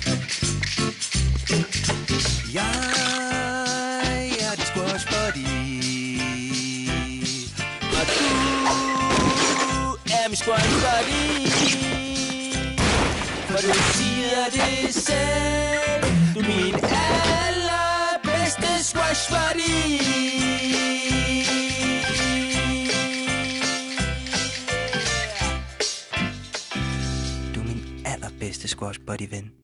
Jeg er din squash buddy, og du er min squash buddy. For du siger det selv, du er min allerbedste squash buddy. Du er min allerbedste squash buddy, ven.